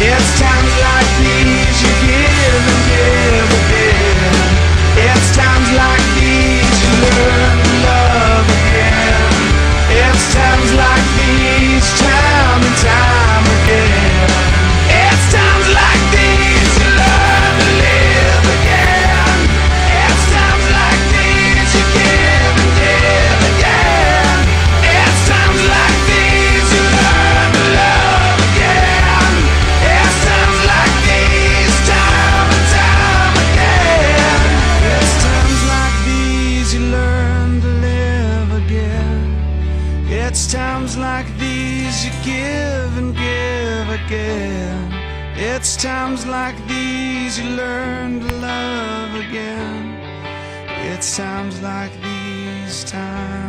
It's times like these you give and give again. It's times like these you learn to love again. It's times like these, time and time again. It's times like these you learn to live again. It's times like these you give and give again. It's times like these you learn to love again. It's times like these, time and time again. It's times like these you learn to live again. It's times like these you give and give again. It's times like these you learn to love again. It's times like these, time